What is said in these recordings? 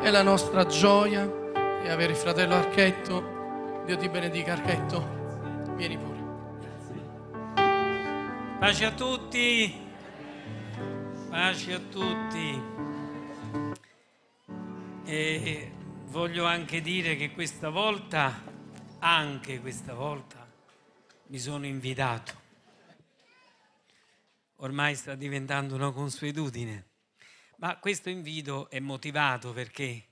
è la nostra gioia e avere il fratello Archetto. Dio ti benedica, Archetto. Vieni pure. Pace a tutti, pace a tutti. E voglio anche dire che anche questa volta, mi sono invitato. Ormai sta diventando una consuetudine, ma questo invito è motivato perché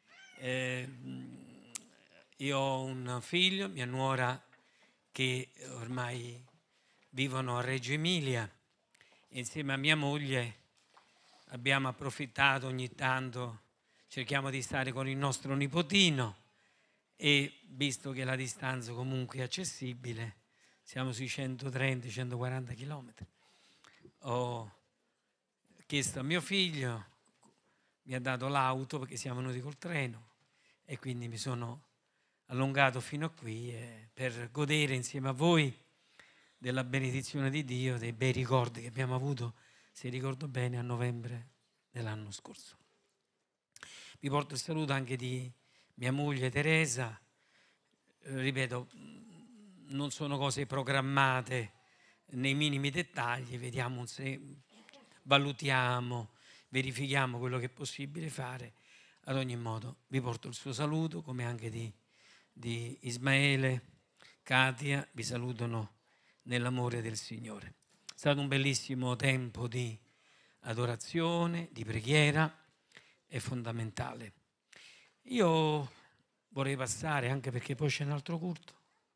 io ho un figlio, mia nuora, che ormai vivono a Reggio Emilia, e insieme a mia moglie abbiamo approfittato ogni tanto, cerchiamo di stare con il nostro nipotino, e visto che la distanza comunque è accessibile, siamo sui 130-140 chilometri, ho chiesto a mio figlio, mi ha dato l'auto perché siamo venuti col treno, e quindi mi sono allungato fino a qui per godere insieme a voi della benedizione di Dio, dei bei ricordi che abbiamo avuto, se ricordo bene, a novembre dell'anno scorso. Vi porto il saluto anche di mia moglie Teresa. Ripeto, non sono cose programmate nei minimi dettagli, vediamo se valutiamo, verifichiamo quello che è possibile fare. Ad ogni modo vi porto il suo saluto, come anche di Ismaele, Katia, vi salutano nell'amore del Signore. È stato un bellissimo tempo di adorazione, di preghiera, è fondamentale. Io vorrei passare, anche perché poi c'è un altro culto,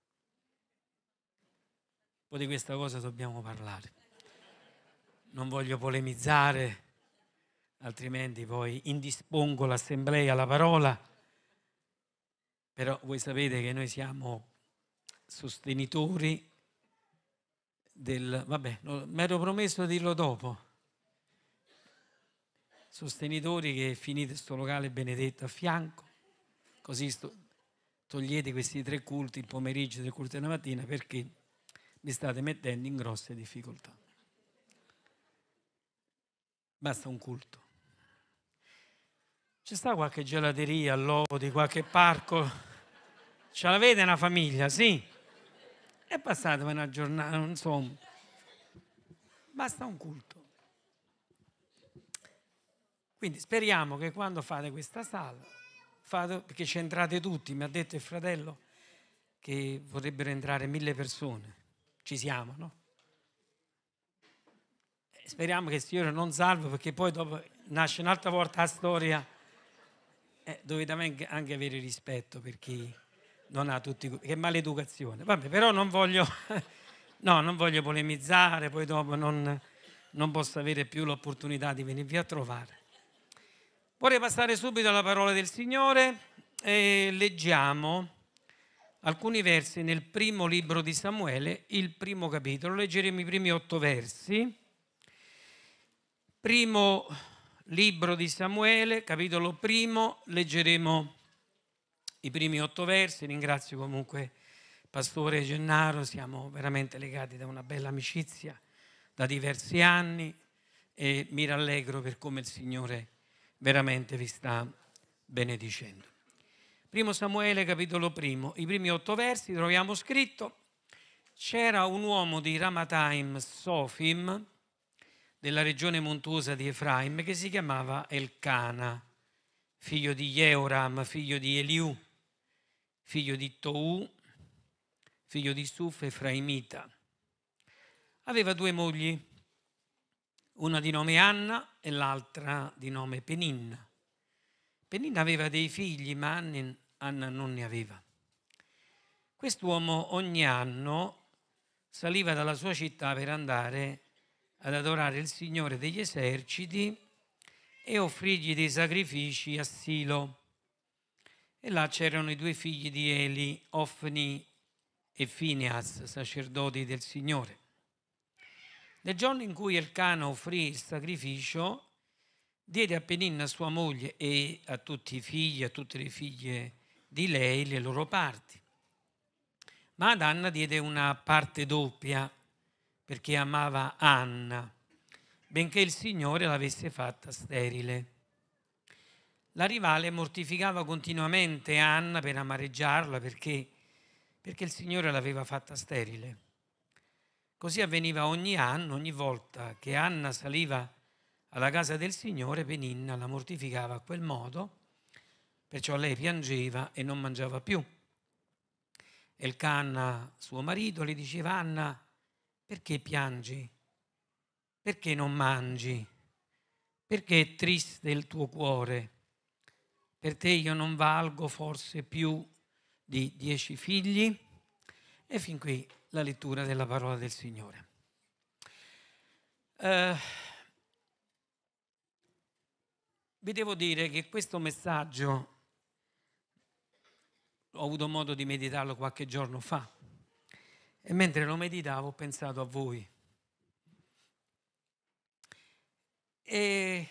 poi di questa cosa dobbiamo parlare. Non voglio polemizzare, altrimenti poi indispongo l'assemblea alla parola, però voi sapete che noi siamo sostenitori vabbè, mi ero promesso di dirlo dopo, sostenitori che finite sto locale benedetto a fianco, così togliete questi 3 culti, il pomeriggio e 3 culti della mattina, perché mi state mettendo in grosse difficoltà. Basta un culto. C'è sta qualche gelateria all'Odi, qualche parco? Ce l'avete una famiglia? Sì. E passate una giornata, insomma. Basta un culto. Quindi speriamo che quando fate questa sala, perché ci entrate tutti, mi ha detto il fratello che vorrebbero entrare 1000 persone. Ci siamo, no? Speriamo che il Signore non salvi, perché poi dopo nasce un'altra volta la storia. Dovete anche avere rispetto per chi non ha tutti, che maleducazione. Vabbè, però non voglio polemizzare, poi dopo non posso avere più l'opportunità di venirvi a trovare. Vorrei passare subito alla parola del Signore e leggiamo alcuni versi nel primo libro di Samuele, il primo capitolo. Leggeremo i primi 8 versi. Primo libro di Samuele, capitolo 1, leggeremo i primi 8 versi. Ringrazio comunque il pastore Gennaro, siamo veramente legati da una bella amicizia da diversi anni, e mi rallegro per come il Signore veramente vi sta benedicendo. Primo Samuele, capitolo 1, i primi 8 versi, troviamo scritto: c'era un uomo di Ramataim Sofim, della regione montuosa di Efraim, che si chiamava Elcana, figlio di Jeoram, figlio di Eliù, figlio di Tou, figlio di Suf, Efraimita. Aveva 2 mogli, una di nome Anna e l'altra di nome Peninna. Peninna aveva dei figli, ma Anna non ne aveva. Quest'uomo ogni anno saliva dalla sua città per andare ad adorare il Signore degli eserciti e offrirgli dei sacrifici a Silo. E là c'erano i 2 figli di Eli, Ofni e Fineas, sacerdoti del Signore. Nel giorno in cui Elcana offrì il sacrificio, diede a Peninna sua moglie e a tutti i figli, a tutte le figlie di lei, le loro parti. Ma ad Anna diede una parte doppia, perché amava Anna, benché il Signore l'avesse fatta sterile. la rivale mortificava continuamente Anna per amareggiarla perché il Signore l'aveva fatta sterile. Così avveniva ogni anno, ogni volta che Anna saliva alla casa del Signore, Peninna la mortificava a quel modo, perciò lei piangeva e non mangiava più. Elcana, suo marito, le diceva: Anna, perché piangi? Perché non mangi? Perché è triste il tuo cuore? Per te io non valgo forse più di 10 figli? E fin qui la lettura della parola del Signore. Vi devo dire che questo messaggio ho avuto modo di meditarlo qualche giorno fa e mentre lo meditavo ho pensato a voi. E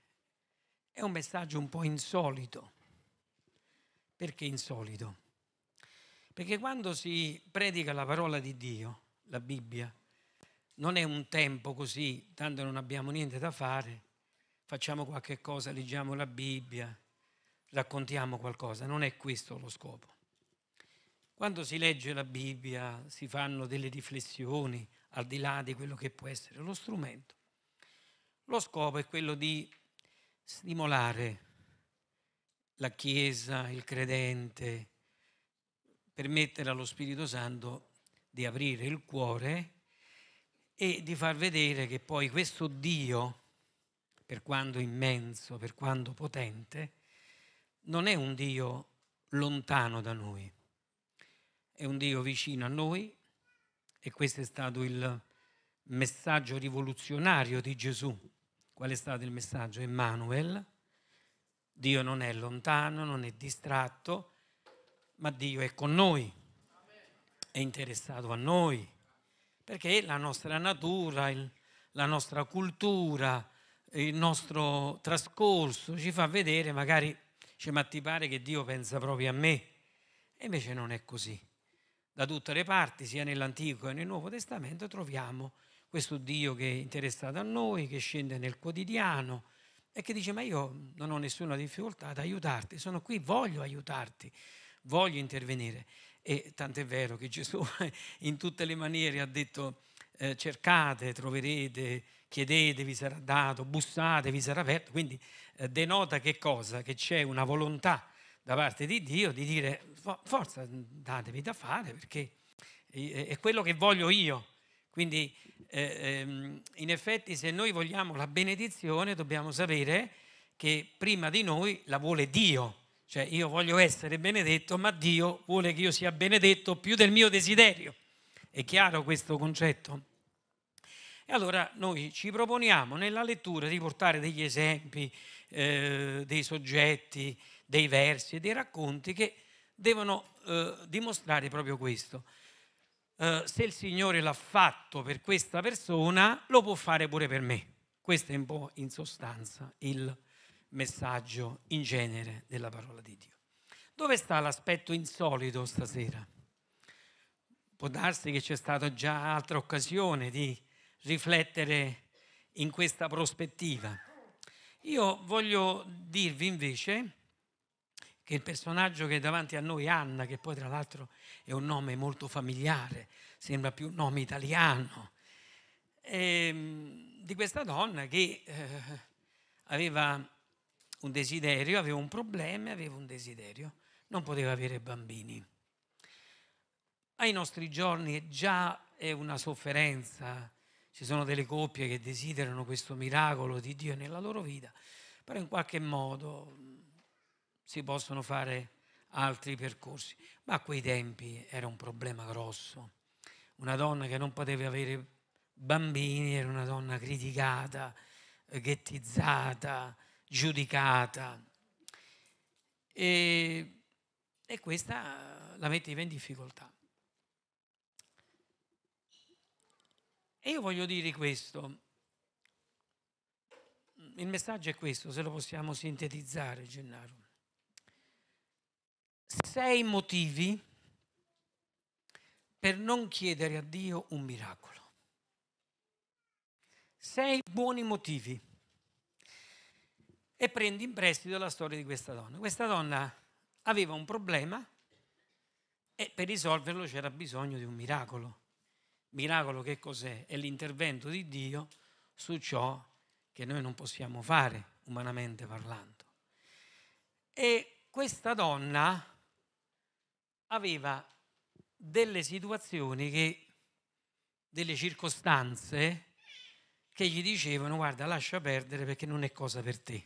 è un messaggio un po' insolito. Perché insolito? Perché quando si predica la parola di Dio, la Bibbia, non è un tempo così, tanto non abbiamo niente da fare, facciamo qualche cosa, leggiamo la Bibbia, raccontiamo qualcosa. Non è questo lo scopo. Quando si legge la Bibbia si fanno delle riflessioni al di là di quello che può essere lo strumento. Lo scopo è quello di stimolare la Chiesa, il credente, permettere allo Spirito Santo di aprire il cuore e di far vedere che poi questo Dio, per quanto immenso, per quanto potente, non è un Dio lontano da noi, è un Dio vicino a noi e questo è stato il messaggio rivoluzionario di Gesù. Qual è stato il messaggio? Emmanuel. Dio non è lontano, non è distratto, ma Dio è con noi, è interessato a noi, perché la nostra natura, la nostra cultura, il nostro trascorso ci fa vedere, magari ma ti pare che Dio pensa proprio a me? E invece non è così. Da tutte le parti, sia nell'Antico che nel Nuovo Testamento, troviamo questo Dio che è interessato a noi, che scende nel quotidiano e che dice: ma io non ho nessuna difficoltà ad aiutarti, sono qui, voglio aiutarti, voglio intervenire. E tant'è vero che Gesù in tutte le maniere ha detto: cercate, troverete, chiedete, vi sarà dato, bussate, vi sarà aperto. Quindi denota che cosa? Che c'è una volontà da parte di Dio di dire: forza, datevi da fare perché è quello che voglio io. Quindi in effetti, se noi vogliamo la benedizione, dobbiamo sapere che prima di noi la vuole Dio. Cioè, io voglio essere benedetto, ma Dio vuole che io sia benedetto più del mio desiderio. È chiaro questo concetto? E allora noi ci proponiamo nella lettura di portare degli esempi, dei soggetti, dei versi e dei racconti che devono dimostrare proprio questo. Se il Signore l'ha fatto per questa persona, lo può fare pure per me. Questo è un po' in sostanza il messaggio in genere della parola di Dio. Dove sta l'aspetto insolito stasera? Può darsi che c'è stata già altra occasione di riflettere in questa prospettiva. Io voglio dirvi invece che il personaggio che è davanti a noi, Anna, che poi tra l'altro è un nome molto familiare, sembra più un nome italiano, di questa donna che aveva un desiderio, aveva un problema, aveva un desiderio, non poteva avere bambini. Ai nostri giorni già è una sofferenza, ci sono delle coppie che desiderano questo miracolo di Dio nella loro vita, però in qualche modo si possono fare altri percorsi. Ma a quei tempi era un problema grosso. Una donna che non poteva avere bambini era una donna criticata, ghettizzata, giudicata. E questa la metteva in difficoltà. E io voglio dire questo. Il messaggio è questo, se lo possiamo sintetizzare, Gennaro. 6 motivi per non chiedere a Dio un miracolo. 6 buoni motivi. e prende in prestito la storia di questa donna. Questa donna aveva un problema e per risolverlo c'era bisogno di un miracolo. Miracolo che cos'è? È l'intervento di Dio su ciò che noi non possiamo fare, umanamente parlando. E questa donna aveva delle situazioni, delle circostanze che gli dicevano: guarda, lascia perdere perché non è cosa per te.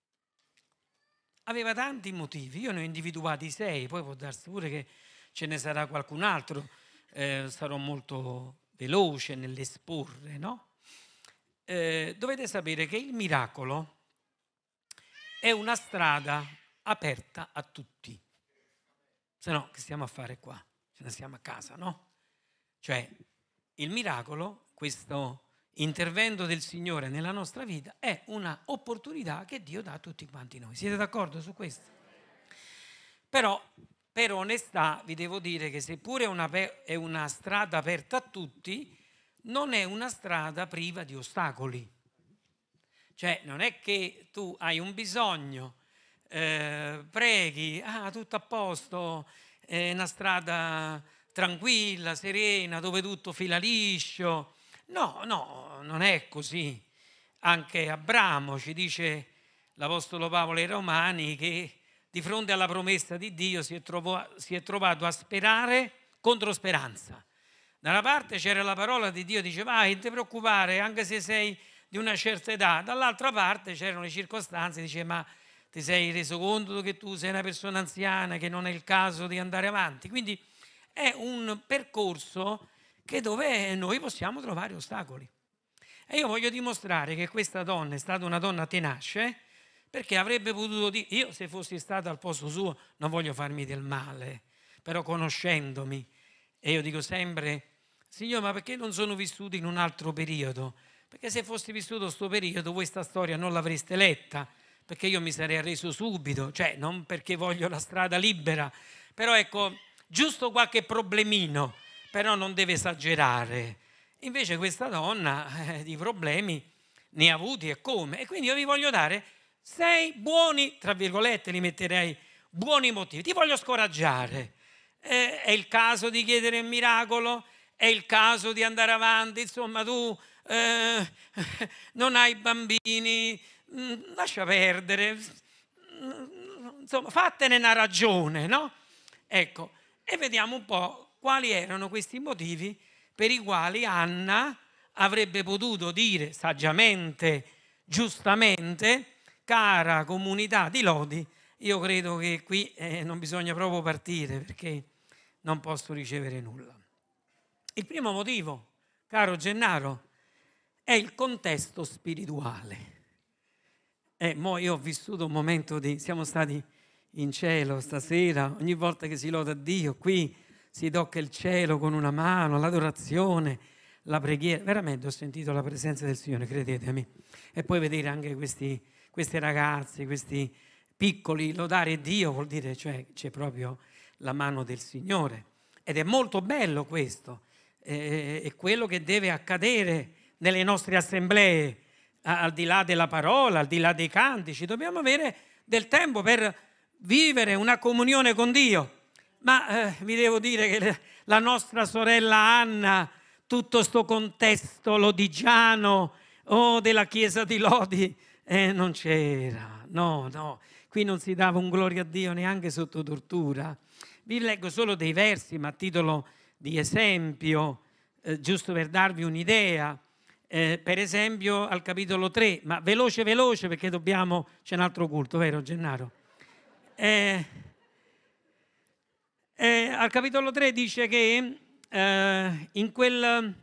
Aveva tanti motivi, io ne ho individuati 6, poi può darsi pure che ce ne sarà qualcun altro, sarò molto veloce nell'esporre, no? Dovete sapere che il miracolo è una strada aperta a tutti, se no che stiamo a fare qua? Ce ne stiamo a casa, no? Cioè il miracolo, questo intervento del Signore nella nostra vita, è una opportunità che Dio dà a tutti quanti noi. Siete d'accordo su questo? Però per onestà vi devo dire che seppure è una strada aperta a tutti, non è una strada priva di ostacoli. Cioè non è che tu hai un bisogno, preghi, tutto a posto, è una strada tranquilla, serena, dove tutto fila liscio. No, non è così. Anche Abramo, ci dice l'Apostolo Paolo ai Romani, che di fronte alla promessa di Dio si è trovato a sperare contro speranza. Da una parte c'era la parola di Dio, diceva: non ti preoccupare, anche se sei di una certa età. Dall'altra parte c'erano le circostanze, diceva: ma ti sei reso conto che tu sei una persona anziana, che non è il caso di andare avanti? Quindi è un percorso dove noi possiamo trovare ostacoli. E io voglio dimostrare che questa donna è stata una donna tenace, perché avrebbe potuto dire: io se fossi stata al posto suo, non voglio farmi del male, però conoscendomi, e io dico sempre: Signore, ma perché non sono vissuto in un altro periodo? Perché se fossi vissuto questo periodo, voi sta storia non l'avreste letta, perché io mi sarei arreso subito, cioè non perché voglio la strada libera, però ecco, giusto qualche problemino, però non deve esagerare. Invece questa donna di problemi ne ha avuti e come. E quindi io vi voglio dare 6 buoni, tra virgolette li metterei, buoni motivi. Ti voglio scoraggiare. È il caso di chiedere un miracolo? È il caso di andare avanti? Insomma, tu non hai bambini, lascia perdere. Insomma, fattene una ragione, no? Ecco, e vediamo un po' quali erano questi motivi per i quali Anna avrebbe potuto dire saggiamente, giustamente: cara comunità di Lodi, io credo che qui non bisogna proprio partire perché non posso ricevere nulla. Il primo motivo, caro Gennaro, è il contesto spirituale. Io ho vissuto un momento siamo stati in cielo stasera, ogni volta che si loda Dio, qui si tocca il cielo con una mano, l'adorazione, la preghiera. Veramente ho sentito la presenza del Signore, credetemi. E poi vedere anche questi ragazzi, questi piccoli, lodare Dio vuol dire, cioè, c'è proprio la mano del Signore. Ed è molto bello questo. È quello che deve accadere nelle nostre assemblee, al di là della parola, al di là dei cantici. Dobbiamo avere del tempo per vivere una comunione con Dio. Ma vi devo dire che la nostra sorella Anna, tutto sto contesto lodigiano della chiesa di Lodi, non c'era. No, qui non si dava un gloria a Dio neanche sotto tortura. Vi leggo solo dei versi, ma a titolo di esempio, giusto per darvi un'idea. Per esempio al capitolo 3, ma veloce perché c'è un altro culto, vero Gennaro? Al capitolo 3 dice che in quel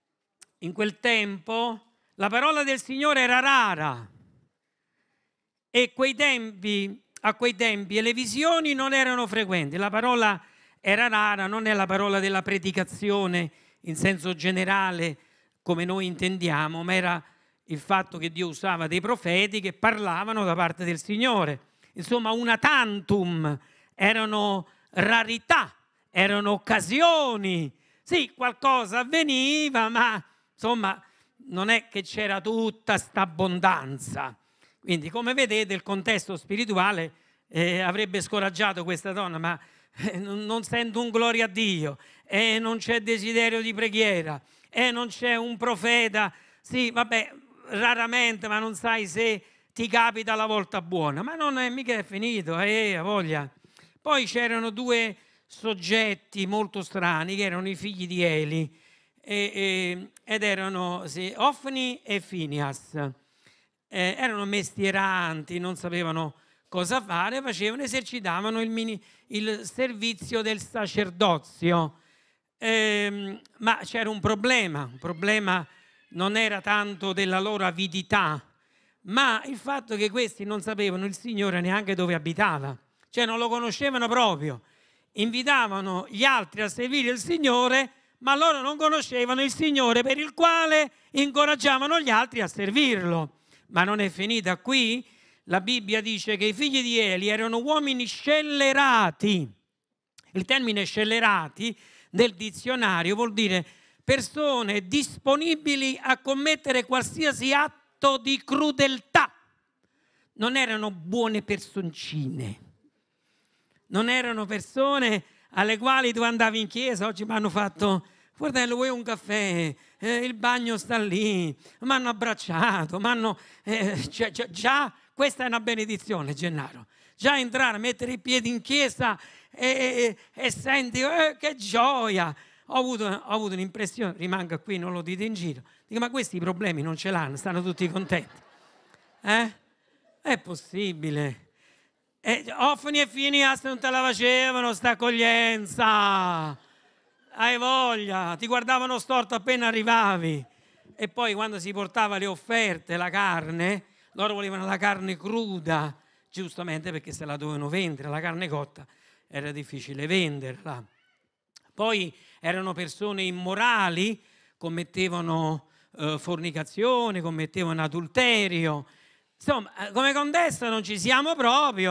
tempo la parola del Signore era rara e a quei tempi le visioni non erano frequenti. La parola era rara, non è la parola della predicazione in senso generale come noi intendiamo, ma era il fatto che Dio usava dei profeti che parlavano da parte del Signore. Insomma, una tantum, erano rarità, erano occasioni. Sì, qualcosa avveniva, ma insomma non è che c'era tutta sta abbondanza. Quindi, come vedete, il contesto spirituale avrebbe scoraggiato questa donna, ma non sento un gloria a Dio, e non c'è desiderio di preghiera, e non c'è un profeta. Sì, vabbè, raramente, ma non sai se ti capita la volta buona. Ma non è mica finito, ha voglia. Poi c'erano due soggetti molto strani, che erano i figli di Eli, ed erano Ofni e Finias. Erano mestieranti, non sapevano cosa fare, esercitavano il servizio del sacerdozio. Ma c'era un problema non era tanto della loro avidità, ma il fatto che questi non sapevano il Signore neanche dove abitava, cioè non lo conoscevano proprio. Invitavano gli altri a servire il Signore, ma loro non conoscevano il Signore per il quale incoraggiavano gli altri a servirlo. Ma non è finita qui. La Bibbia dice che i figli di Eli erano uomini scellerati. Il termine scellerati nel dizionario vuol dire persone disponibili a commettere qualsiasi atto di crudeltà. Non erano buone personcine, non erano persone alle quali tu andavi in chiesa. Oggi mi hanno fatto: fratello, vuoi un caffè? Il bagno sta lì, mi hanno abbracciato, già questa è una benedizione, Gennaro. Già entrare, mettere i piedi in chiesa e senti che gioia. Ho avuto un'impressione, rimango qui, non lo dite in giro, dico: ma questi problemi non ce l'hanno, stanno tutti contenti. È possibile? Ofni e Finias non te la facevano sta accoglienza. Hai voglia, ti guardavano storto appena arrivavi. E poi quando si portava le offerte, la carne, loro volevano la carne cruda, giustamente, perché se la dovevano vendere. La carne cotta era difficile venderla. Poi erano persone immorali, commettevano fornicazione, commettevano adulterio. Insomma, come contesto non ci siamo proprio,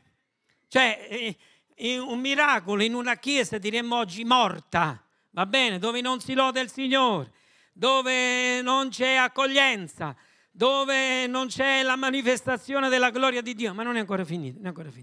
Cioè, un miracolo in una chiesa, diremmo oggi, morta, va bene? Dove non si loda il Signore, dove non c'è accoglienza, dove non c'è la manifestazione della gloria di Dio. Ma non è ancora finito,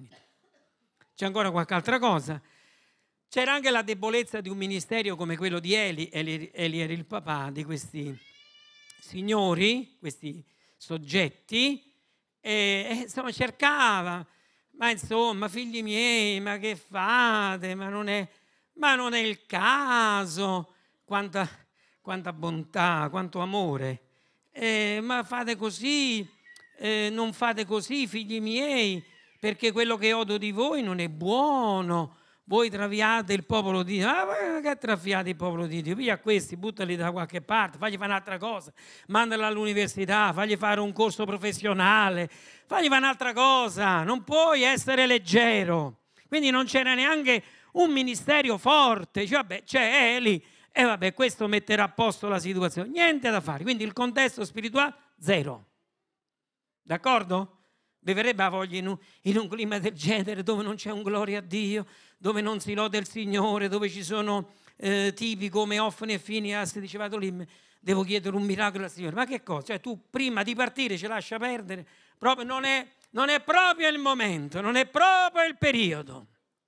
C'è ancora qualche altra cosa. C'era anche la debolezza di un ministero come quello di Eli. Eli era il papà di questi signori, questi soggetti, e insomma cercava: ma insomma, figli miei, ma che fate? Ma non è il caso. Quanta bontà, quanto amore. Ma fate così, non fate così, figli miei, perché quello che odo di voi non è buono. Voi traviate il popolo di Dio. Ma che traviate il popolo di Dio? Via questi, buttali da qualche parte, fagli fare un'altra cosa, mandali all'università, fagli fare un corso professionale, fagli fare un'altra cosa. Non puoi essere leggero. Quindi non c'era neanche un ministero forte. Cioè, vabbè, c'è Eli, e vabbè, questo metterà a posto la situazione. Niente da fare. Quindi il contesto spirituale, zero. D'accordo? Vi verrebbe la voglia in un clima del genere, dove non c'è un gloria a Dio, dove non si loda il Signore, dove ci sono tipi come Ofni e Finias, diceva: vado lì, devo chiedere un miracolo al Signore. Ma che cosa? Cioè, tu prima di partire ci lascia perdere? Proprio non è proprio il momento, non è proprio il periodo.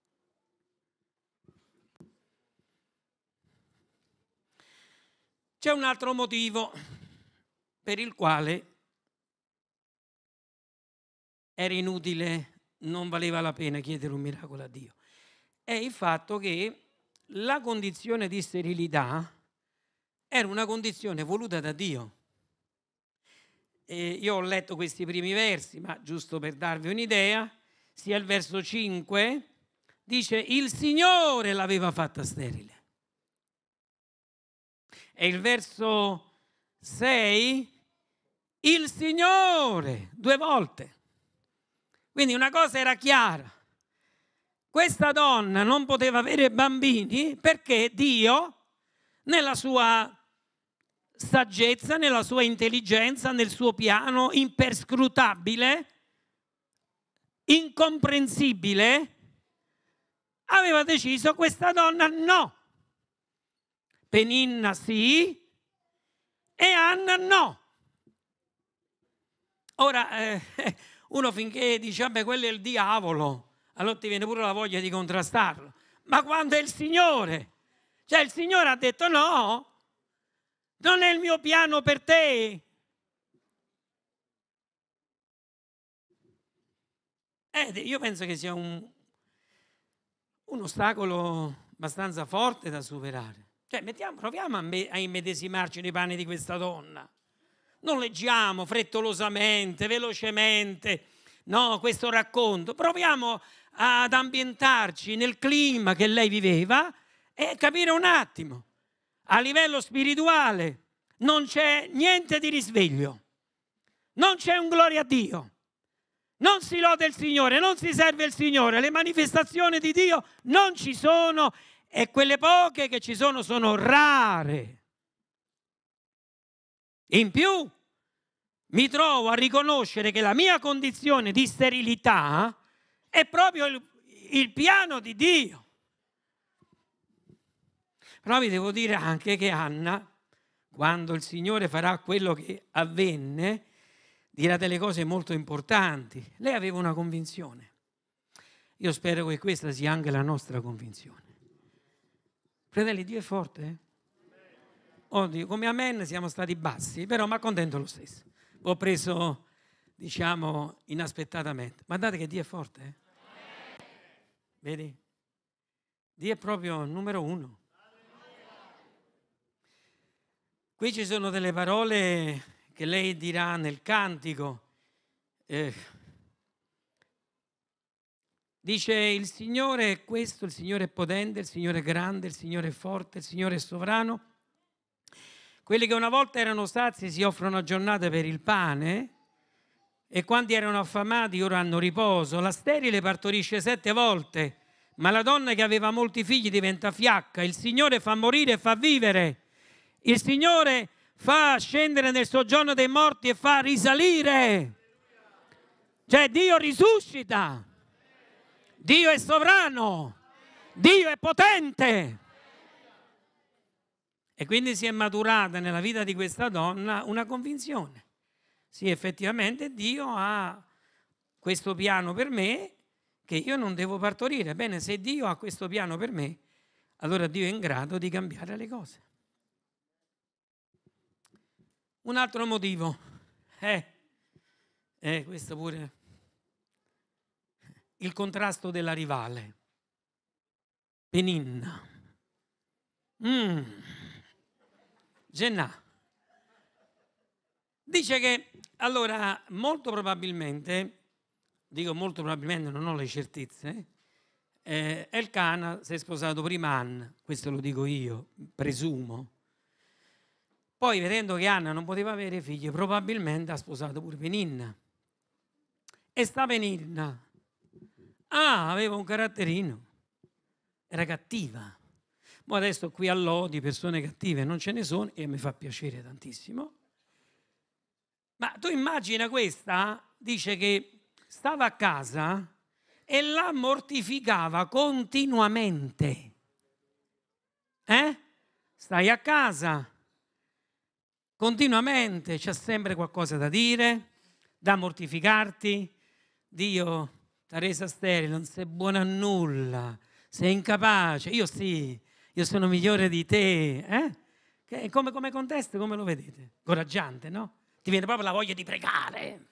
C'è un altro motivo per il quale era inutile, non valeva la pena chiedere un miracolo a Dio. È il fatto che la condizione di sterilità era una condizione voluta da Dio. Io ho letto questi primi versi, ma giusto per darvi un'idea, sia il verso 5, dice: il Signore l'aveva fatta sterile. E il verso 6, il Signore, 2 volte. Quindi una cosa era chiara: questa donna non poteva avere bambini perché Dio, nella sua saggezza, nella sua intelligenza, nel suo piano imperscrutabile, incomprensibile, aveva deciso: questa donna no. Peninna sì e Anna no. Ora, uno finché dice, vabbè, quello è il diavolo, allora ti viene pure la voglia di contrastarlo. Ma quando è il Signore? Cioè il Signore ha detto no, non è il mio piano per te. Io penso che sia un ostacolo abbastanza forte da superare. Cioè, proviamo a immedesimarci nei panni di questa donna. Non leggiamo frettolosamente, velocemente, no, questo racconto. Proviamo ad ambientarci nel clima che lei viveva e capire un attimo. A livello spirituale non c'è niente di risveglio, non c'è un gloria a Dio. Non si lode il Signore, non si serve il Signore, le manifestazioni di Dio non ci sono e quelle poche che ci sono rare. In più mi trovo a riconoscere che la mia condizione di sterilità è proprio il piano di Dio. Però vi devo dire anche che Anna, quando il Signore farà quello che avvenne, dirà delle cose molto importanti. Lei aveva una convinzione. Io spero che questa sia anche la nostra convinzione. Fratelli, Dio è forte, eh? Oddio, come amen siamo stati bassi, però mi accontento lo stesso. Ho preso, diciamo, inaspettatamente. Ma guardate che Dio è forte, eh? Vedi? Dio è proprio il numero uno. Qui ci sono delle parole che lei dirà nel cantico. Dice: il Signore è questo, il Signore è potente, il Signore è grande, il Signore è forte, il Signore è sovrano. Quelli che una volta erano sazi si offrono a giornata per il pane e quanti erano affamati ora hanno riposo. La sterile partorisce 7 volte, ma la donna che aveva molti figli diventa fiacca. Il Signore fa morire e fa vivere. Il Signore fa scendere nel soggiorno dei morti e fa risalire. Cioè Dio risuscita. Dio è sovrano. Dio è potente. E quindi si è maturata nella vita di questa donna una convinzione. Sì, effettivamente Dio ha questo piano per me che io non devo partorire. Bene, se Dio ha questo piano per me, allora Dio è in grado di cambiare le cose. Un altro motivo, questo pure, il contrasto della rivale, Peninna. Gennà. Dice che, allora, molto probabilmente, dico molto probabilmente, non ho le certezze, Elcana si è sposato prima Anna, questo lo dico io, presumo. Poi, vedendo che Anna non poteva avere figli, probabilmente ha sposato pure Peninna. E sta Peninna aveva un caratterino, era cattiva. Ma adesso qui a Lodi persone cattive non ce ne sono e mi fa piacere tantissimo. Ma tu immagina questa, dice che stava a casa e la mortificava continuamente. Stai a casa, continuamente c'è sempre qualcosa da dire, da mortificarti. Dio ti ha resa sterile, non sei buona a nulla, sei incapace. Io sì, io sono migliore di te. Come contesto, come lo vedete? Coraggiante, no? Ti viene proprio la voglia di pregare.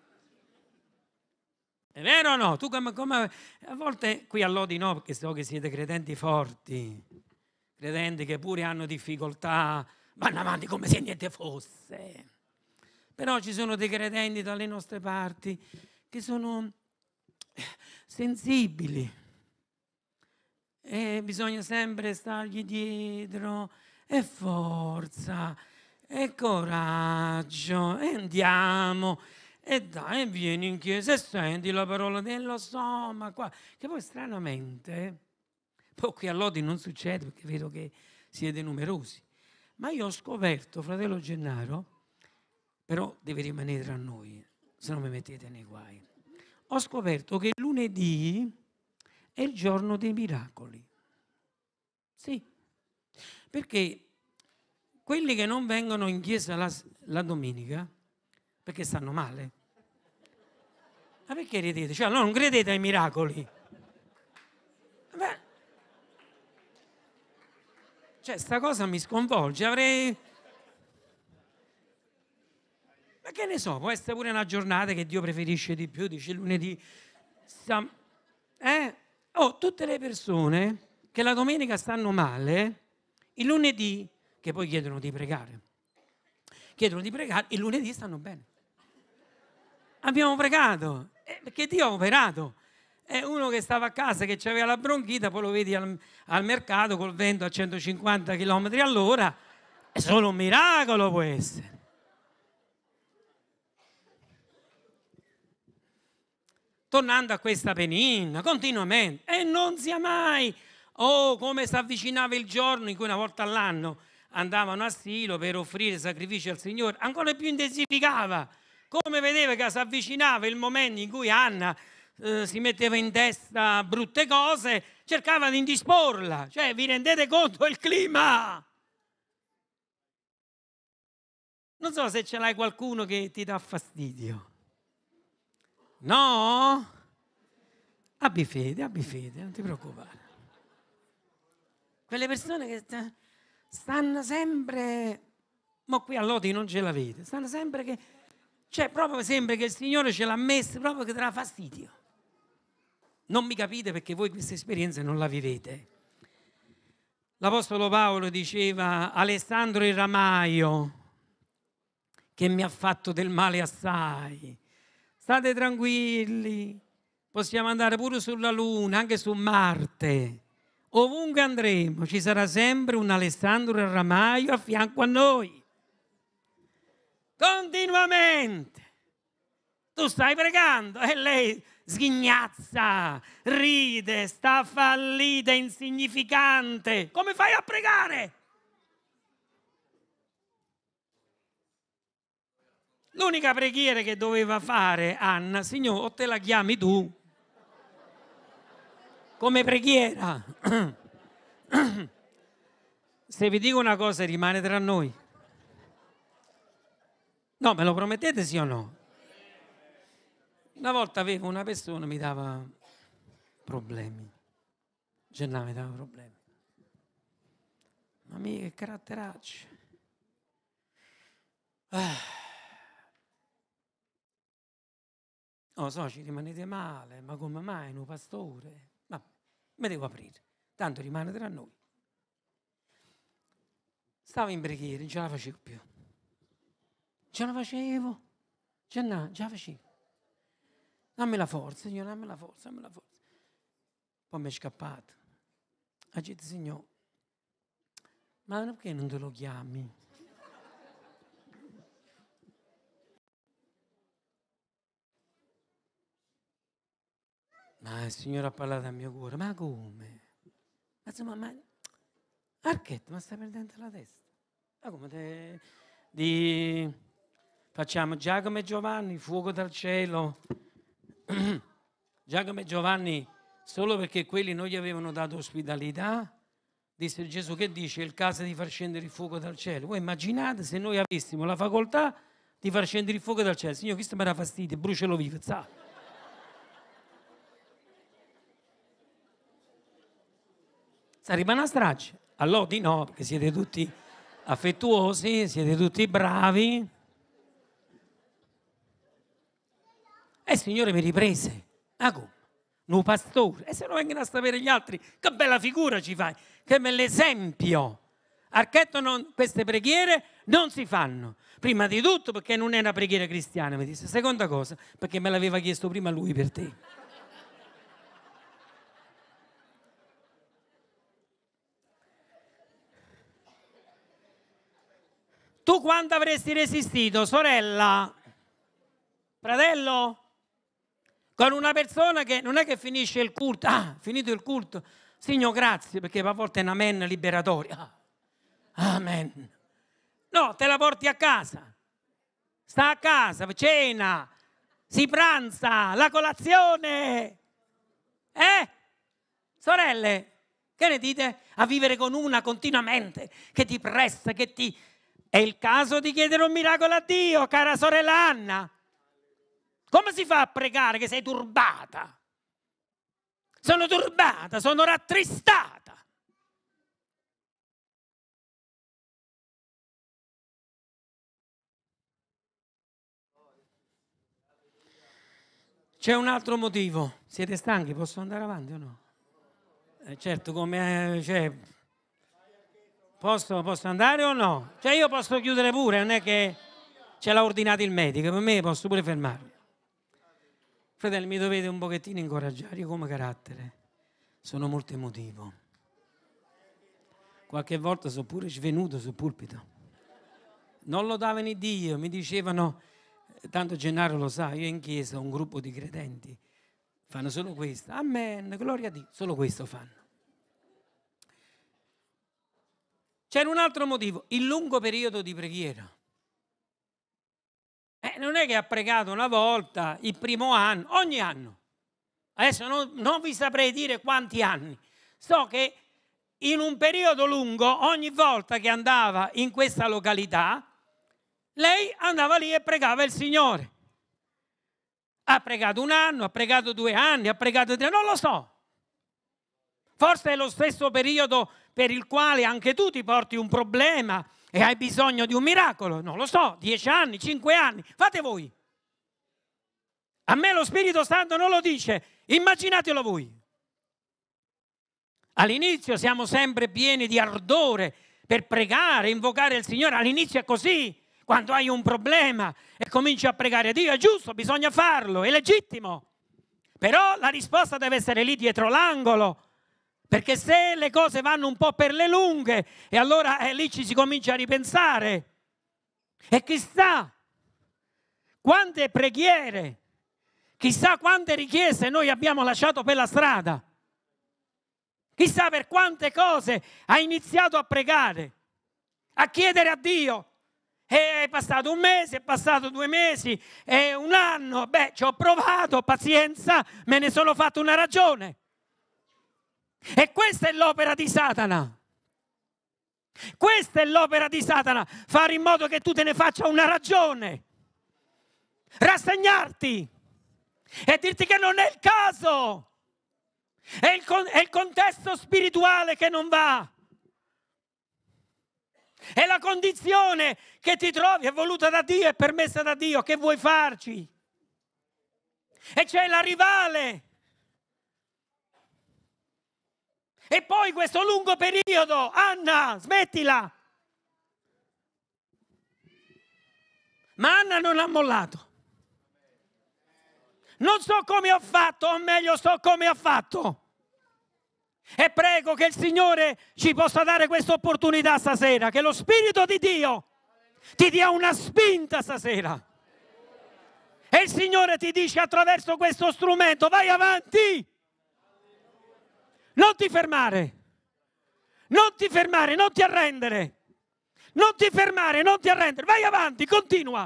È vero o no? Tu come a volte qui a Lodi no, perché so che siete credenti forti, credenti che pure hanno difficoltà, vanno avanti come se niente fosse. Però ci sono dei credenti dalle nostre parti che sono sensibili e bisogna sempre stargli dietro e forza e coraggio e andiamo e dai, vieni in chiesa e senti la parola dello so, ma qua che poi stranamente poi qui a Lodi non succede perché vedo che siete numerosi, ma io ho scoperto, fratello Gennaro, però deve rimanere tra noi se non mi mettete nei guai, ho scoperto che lunedì è il giorno dei miracoli. Sì, perché quelli che non vengono in chiesa la domenica perché stanno male, Ma perché ridete? Cioè, no, non credete ai miracoli? Beh, cioè, sta cosa mi sconvolge. Ma che ne so, può essere pure una giornata che Dio preferisce di più, dice lunedì. Tutte le persone che la domenica stanno male, il lunedì, che poi chiedono di pregare, il lunedì stanno bene. Abbiamo pregato, perché Dio ha operato. È uno che stava a casa, che aveva la bronchite, poi lo vedi al mercato col vento a 150 km all'ora, è solo un miracolo, può essere. Tornando a questa Peninna, continuamente, e non sia mai, come si avvicinava il giorno in cui una volta all'anno andavano a Silo per offrire sacrifici al Signore, ancora più intensificava, come vedeva che si avvicinava il momento in cui Anna si metteva in testa brutte cose, cercava di indisporla. Cioè, vi rendete conto del clima? Non so se ce l'hai qualcuno che ti dà fastidio. No? Abbi fede, non ti preoccupare. Quelle persone che stanno sempre, ma qui a Lodi non ce l'avete, stanno sempre che, cioè proprio sembra che il Signore ce l'ha messo proprio che darà fastidio. Non mi capite perché voi queste esperienze non la vivete. L'Apostolo Paolo diceva: Alessandro il ramaio, che mi ha fatto del male assai. State tranquilli, possiamo andare pure sulla Luna, anche su Marte. Ovunque andremo ci sarà sempre un Alessandro il ramaio a fianco a noi. Continuamente. Tu stai pregando e lei sghignazza, ride, sta fallita, insignificante. Come fai a pregare? L'unica preghiera che doveva fare Anna: Signore, o te la chiami tu come preghiera. Se vi dico una cosa, rimane tra noi. No, me lo promettete, sì o no? Una volta avevo una persona, mi dava problemi. Gennaro mi dava problemi. Ma mica che caratteraccio. Non so, ci rimanete male, ma come mai un pastore? Ma mi devo aprire, tanto rimane tra noi. Stavo in preghiera, non ce la facevo più. Ce la facevo, Gennaro, ce la facevo. Dammi la forza, Signore, dammi la forza. Poi mi è scappato. Ha detto: Signore, ma perché non te lo chiami? Ma il Signore ha parlato al mio cuore. Ma come? Ma Archetto, ma stai perdendo la testa? Ma come facciamo Giacomo e Giovanni, fuoco dal cielo. Giacomo e Giovanni, solo perché quelli non gli avevano dato ospitalità, disse Gesù: che dice? È il caso di far scendere il fuoco dal cielo. Voi immaginate se noi avessimo la facoltà di far scendere il fuoco dal cielo. Signore, questo mi dà fastidio, brucialo vivo, sa? Sarebbe una strage. A Lodi no, perché siete tutti affettuosi, siete tutti bravi. E il Signore mi riprese. Un pastore. E se non vengono a sapere gli altri, che bella figura ci fai, che bell'esempio. Archetto, queste preghiere non si fanno. Prima di tutto perché non è una preghiera cristiana, mi disse. Seconda cosa, perché me l'aveva chiesto prima lui per te. Tu quanto avresti resistito, sorella? Fratello? Con una persona che non è che finisce il culto, finito il culto, Signore grazie, perché a volte è un amen liberatorio. Amen. No, te la porti a casa. Sta a casa, cena, si pranza, la colazione. Sorelle, che ne dite? A vivere con una continuamente, che ti pressa, che ti... È il caso di chiedere un miracolo a Dio, cara sorella Anna. Come si fa a pregare che sei turbata? Sono turbata, sono rattristata. C'è un altro motivo. Siete stanchi? Posso andare avanti o no? Certo, posso andare o no? Cioè io posso chiudere pure, non è che ce l'ha ordinato il medico, per me posso pure fermarmi. Fratelli, mi dovete un pochettino incoraggiare, io come carattere sono molto emotivo. Qualche volta sono pure svenuto sul pulpito. Non lo davano in Dio, mi dicevano, tanto Gennaro lo sa, io in chiesa ho un gruppo di credenti, fanno solo questo, amen, gloria a Dio, solo questo fanno. C'era un altro motivo, il lungo periodo di preghiera. Non è che ha pregato una volta, il primo anno, ogni anno. Adesso non vi saprei dire quanti anni. So che in un periodo lungo, ogni volta che andava in questa località, lei andava lì e pregava il Signore. Ha pregato un anno, ha pregato 2 anni, ha pregato 3 anni, non lo so. Forse è lo stesso periodo per il quale anche tu ti porti un problema e hai bisogno di un miracolo. Non lo so, 10 anni, 5 anni, fate voi. A me lo Spirito Santo non lo dice, immaginatelo voi. All'inizio siamo sempre pieni di ardore per pregare, invocare il Signore, all'inizio è così. Quando hai un problema e cominci a pregare Dio, è giusto, bisogna farlo, è legittimo. Però la risposta deve essere lì dietro l'angolo, perché se le cose vanno un po' per le lunghe, e allora lì ci si comincia a ripensare. E chissà quante preghiere, chissà quante richieste noi abbiamo lasciato per la strada. Chissà per quante cose hai iniziato a pregare, a chiedere a Dio. È passato 1 mese, è passato 2 mesi, è 1 anno. Ci ho provato, pazienza, me ne sono fatto una ragione. E questa è l'opera di Satana. Questa è l'opera di Satana, fare in modo che tu te ne faccia una ragione. Rassegnarti e dirti che non è il caso. È il contesto spirituale che non va. È la condizione che ti trovi, è voluta da Dio, è permessa da Dio, che vuoi farci? E c'è la rivale. E poi questo lungo periodo, Anna, smettila. Ma Anna non ha mollato. Non so come ho fatto, o meglio so come ha fatto. E prego che il Signore ci possa dare questa opportunità stasera, che lo Spirito di Dio ti dia una spinta stasera. E il Signore ti dice attraverso questo strumento, vai avanti. Non ti fermare. Non ti fermare, non ti arrendere. Non ti fermare, non ti arrendere. Vai avanti, continua.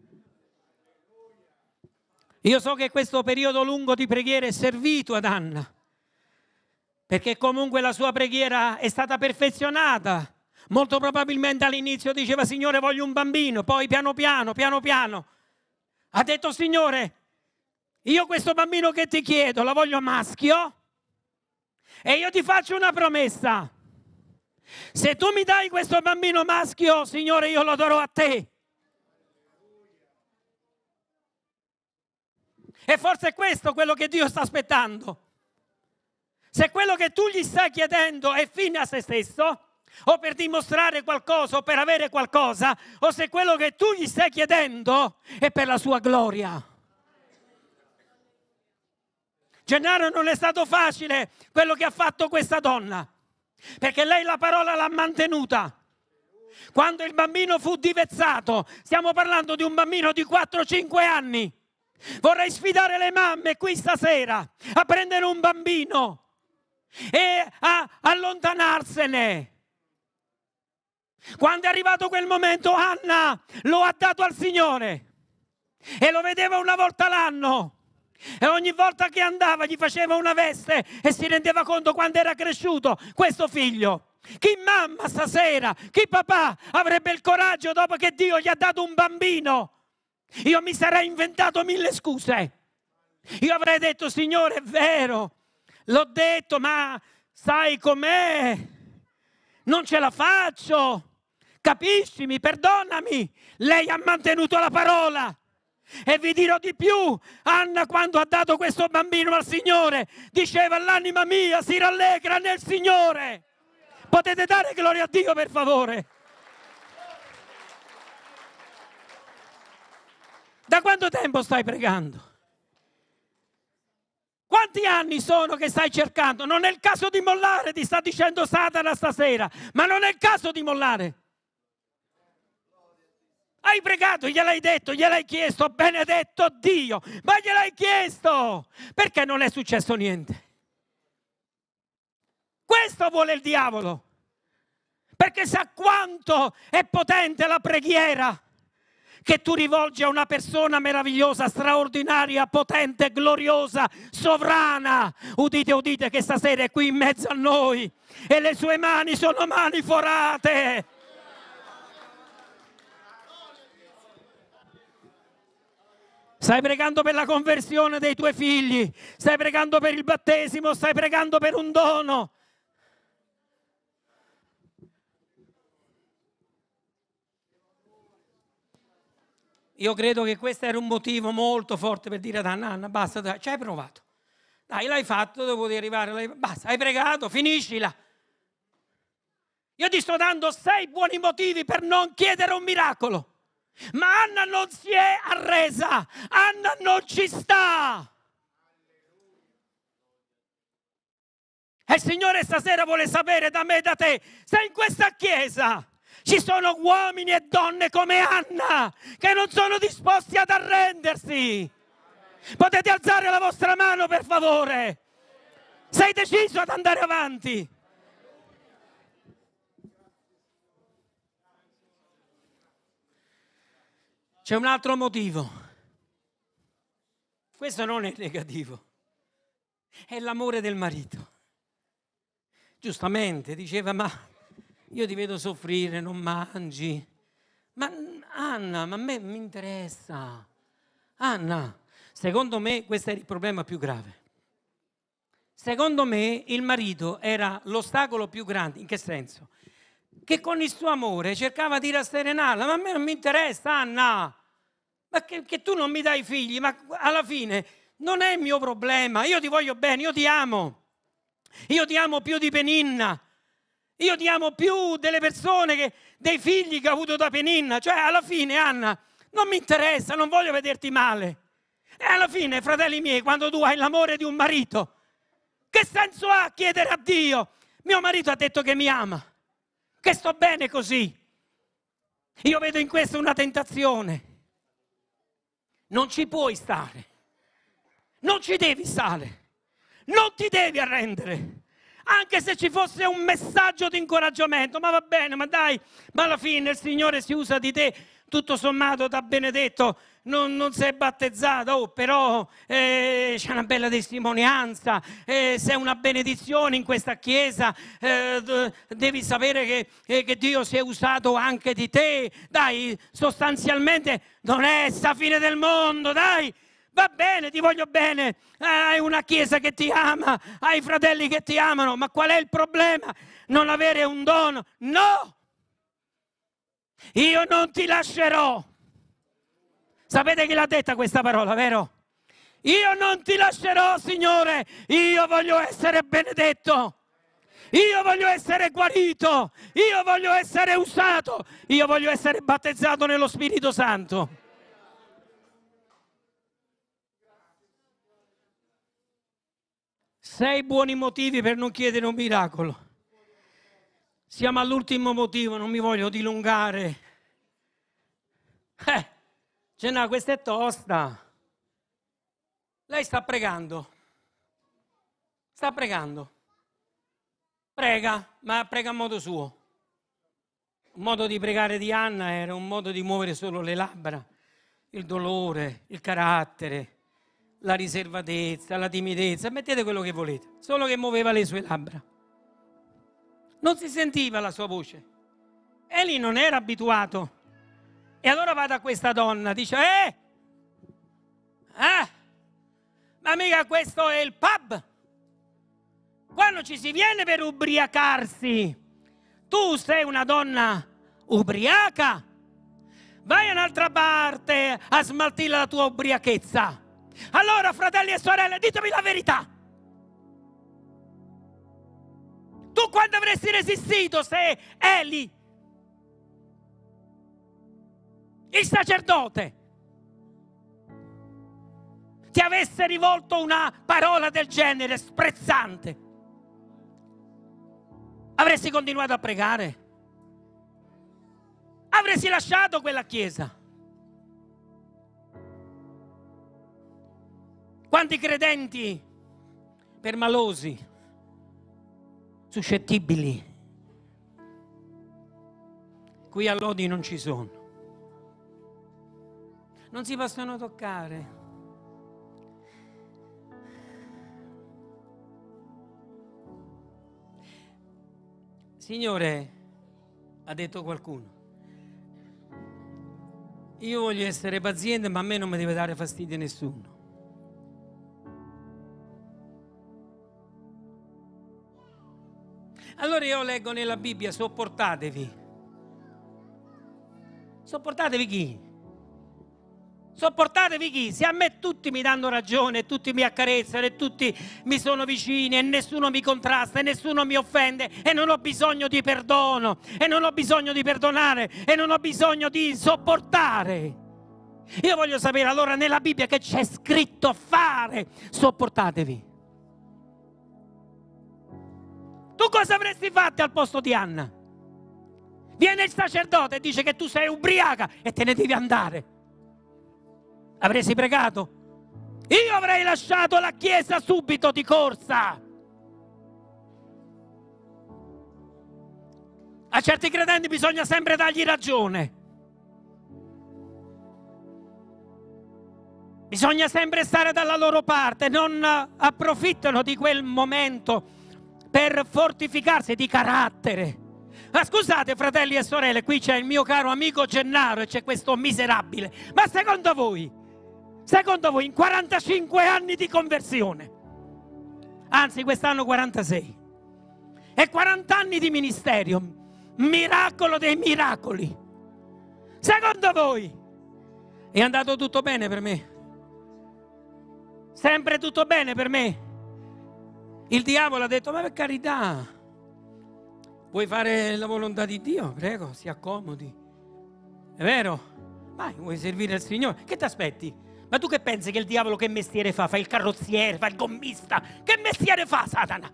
Io so che questo periodo lungo di preghiera è servito ad Anna, perché comunque la sua preghiera è stata perfezionata. Molto probabilmente all'inizio diceva, Signore, voglio un bambino, poi piano piano ha detto, Signore, io questo bambino che ti chiedo lo voglio maschio e io ti faccio una promessa. Se tu mi dai questo bambino maschio, Signore, io lo darò a te. E forse è questo quello che Dio sta aspettando. Se quello che tu gli stai chiedendo è fine a se stesso, o per dimostrare qualcosa, o per avere qualcosa, o se quello che tu gli stai chiedendo è per la sua gloria. Gennaro, non è stato facile quello che ha fatto questa donna, perché lei la parola l'ha mantenuta. Quando il bambino fu divezzato, stiamo parlando di un bambino di 4-5 anni. Vorrei sfidare le mamme qui stasera a prendere un bambino e a allontanarsene. Quando è arrivato quel momento, Anna lo ha dato al Signore e lo vedeva una volta l'anno e ogni volta che andava gli faceva una veste e si rendeva conto quando era cresciuto questo figlio. Chi mamma stasera, chi papà avrebbe il coraggio, dopo che Dio gli ha dato un bambino, Io mi sarei inventato 1000 scuse. Io avrei detto: Signore, è vero, l'ho detto, ma sai com'è? Non ce la faccio. Capiscimi, perdonami. Lei ha mantenuto la parola. E vi dirò di più: Anna, quando ha dato questo bambino al Signore, diceva: l'anima mia si rallegra nel Signore. Potete dare gloria a Dio, per favore? Da quanto tempo stai pregando? Quanti anni sono che stai cercando? Non è il caso di mollare, ti sta dicendo Satana stasera, ma non è il caso di mollare. Hai pregato, gliel'hai detto, gliel'hai chiesto, benedetto Dio, ma gliel'hai chiesto. Perché non è successo niente? Questo vuole il diavolo, perché sa quanto è potente la preghiera che tu rivolgi a una persona meravigliosa, straordinaria, potente, gloriosa, sovrana. Udite, udite, che stasera è qui in mezzo a noi e le sue mani sono mani forate. Stai pregando per la conversione dei tuoi figli, stai pregando per il battesimo, stai pregando per un dono. Io credo che questo era un motivo molto forte per dire ad Anna: Anna, basta, dai, ci hai provato. Dai, l'hai fatto, dopo di arrivare, basta, hai pregato, finiscila. Io ti sto dando 6 buoni motivi per non chiedere un miracolo. Ma Anna non si è arresa, Anna non ci sta. E il Signore stasera vuole sapere da me e da te: se in questa chiesa ci sono uomini e donne come Anna che non sono disposti ad arrendersi. Potete alzare la vostra mano, per favore? Sei deciso ad andare avanti? C'è un altro motivo. Questo non è negativo, è l'amore del marito. Giustamente diceva: ma io ti vedo soffrire, non mangi. Ma Anna, ma a me mi interessa. Anna, secondo me questo è il problema più grave. Secondo me il marito era l'ostacolo più grande. In che senso? Che con il suo amore cercava di rasserenarla. Ma a me non mi interessa, Anna. Ma che tu non mi dai figli, ma alla fine non è il mio problema. Io ti voglio bene, io ti amo. Io ti amo più di Peninna. Io ti amo più delle persone, dei figli che ho avuto da Peninna. Cioè, alla fine, Anna, non mi interessa, non voglio vederti male. E alla fine, fratelli miei, quando tu hai l'amore di un marito, che senso ha chiedere a Dio: mio marito ha detto che mi ama, che sto bene così? Io vedo in questo una tentazione. Non ci puoi stare, non ci devi stare, non ti devi arrendere. Anche se ci fosse un messaggio di incoraggiamento: ma va bene, ma dai, ma alla fine il Signore si usa di te, tutto sommato da benedetto, non sei battezzato, però c'è una bella testimonianza, sei una benedizione in questa chiesa, devi sapere che Dio si è usato anche di te. Dai, sostanzialmente non è sta fine del mondo, dai. Va bene, ti voglio bene, hai una chiesa che ti ama, hai fratelli che ti amano, ma qual è il problema? Non avere un dono? No! Io non ti lascerò. Sapete chi l'ha detta questa parola, vero? Io non ti lascerò, Signore, io voglio essere benedetto. Io voglio essere guarito, io voglio essere usato, io voglio essere battezzato nello Spirito Santo. Sei buoni motivi per non chiedere un miracolo. Siamo all'ultimo motivo, non mi voglio dilungare. Gennà, questa è tosta. Lei sta pregando. Sta pregando. Prega, ma prega a modo suo. Un modo di pregare di Anna era un modo di muovere solo le labbra, il dolore, il carattere, la riservatezza, la timidezza, mettete quello che volete, solo che muoveva le sue labbra. Non si sentiva la sua voce. Eli non era abituato. E allora va da questa donna, dice: Ma mica questo è il pub. Qua non ci si viene per ubriacarsi. Tu sei una donna ubriaca. Vai a un'altra parte a smaltire la tua ubriachezza. Allora, fratelli e sorelle, ditemi la verità. Tu quando avresti resistito se Eli, il sacerdote, ti avesse rivolto una parola del genere, sprezzante? Avresti continuato a pregare? Avresti lasciato quella chiesa? Quanti credenti permalosi, suscettibili, qui a Lodi non ci sono, non si possono toccare. Signore, ha detto qualcuno, io voglio essere paziente, ma a me non mi deve dare fastidio nessuno. Allora io leggo nella Bibbia: sopportatevi. Sopportatevi chi? Sopportatevi chi? Se a me tutti mi danno ragione, tutti mi accarezzano e tutti mi sono vicini e nessuno mi contrasta e nessuno mi offende e non ho bisogno di perdono e non ho bisogno di perdonare e non ho bisogno di sopportare. Io voglio sapere allora nella Bibbia che c'è scritto fare. Sopportatevi. Tu cosa avresti fatto al posto di Anna? Viene il sacerdote e dice che tu sei ubriaca e te ne devi andare. Avresti pregato? Io avrei lasciato la chiesa subito di corsa. A certi credenti bisogna sempre dargli ragione. Bisogna sempre stare dalla loro parte, non approfittano di quel momento per fortificarsi di carattere. Ma scusate, fratelli e sorelle, qui c'è il mio caro amico Gennaro e c'è questo miserabile. Ma secondo voi, in 45 anni di conversione, anzi quest'anno 46, e 40 anni di ministero, miracolo dei miracoli, secondo voi è andato tutto bene per me? Sempre tutto bene per me? Il diavolo ha detto: ma per carità, vuoi fare la volontà di Dio? Prego, si accomodi. È vero? Vai, vuoi servire il Signore? Che ti aspetti? Ma tu che pensi che il diavolo che mestiere fa? Fa il carrozziere, fa il gommista? Che mestiere fa Satana?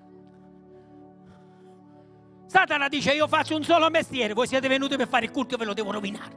Satana dice: io faccio un solo mestiere, voi siete venuti per fare il culto, io ve lo devo rovinare.